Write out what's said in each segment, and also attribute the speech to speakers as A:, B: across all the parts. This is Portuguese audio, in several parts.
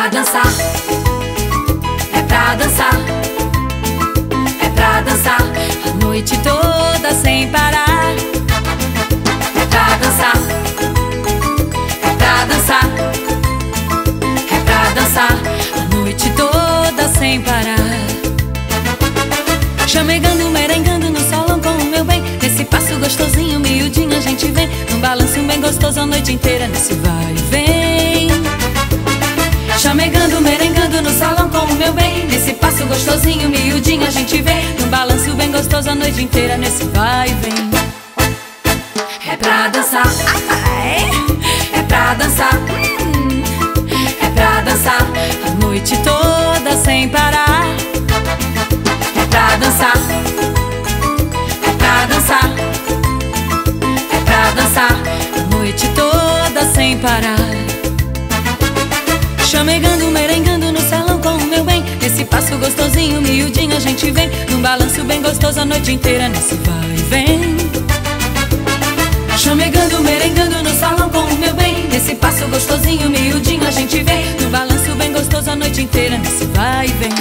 A: pra dançar, é pra dançar, é pra dançar a noite toda sem parar. É pra dançar, é pra dançar, é pra dançar a noite toda sem parar. Chamegando, merengando no salão com o meu bem. Nesse passo gostosinho, miudinho a gente vem. Num balanço bem gostoso a noite inteira, nesse vai e vem. Chamegando, merengando no salão com o meu bem. Nesse passo gostosinho, miudinho a gente vem. Num balanço bem gostoso a noite inteira, nesse vai e vem. É pra dançar, é pra dançar, é pra dançar a noite toda sem parar. É pra dançar, é pra dançar, é pra dançar a noite toda sem parar. Chamegando, merengando no salão com o meu bem. Nesse passo gostosinho, miudinho a gente vem. Num balanço bem gostoso a noite inteira, nesse vai e vem. Chamegando, merengando no salão com o meu bem. Nesse passo gostosinho, miudinho a gente vem. Num balanço bem gostoso a noite inteira, nesse vai e vem.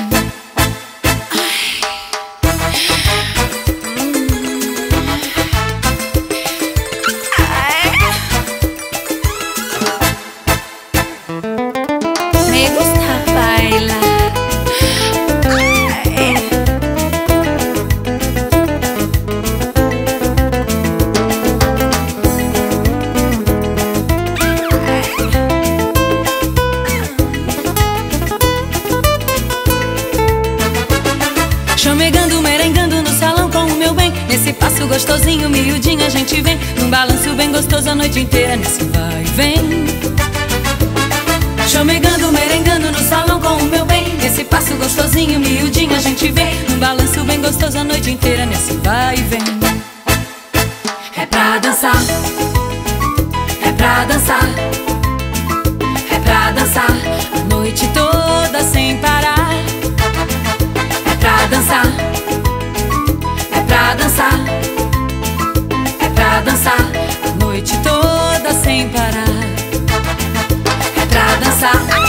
A: Chamegando, merengando no salão com o meu bem. Nesse passo gostosinho, miudinho a gente vem. Num balanço bem gostoso a noite inteira, nesse vai e vem. Chamegando, merengando no salão com o meu bem. Nesse passo gostosinho, miudinho a gente vem. Num balanço bem gostoso a noite inteira, nesse vai e vem. É pra dançar, é pra dançar, é pra dançar a noite toda sem parar. É pra dançar, é pra dançar, é pra dançar a noite toda sem parar. É pra dançar.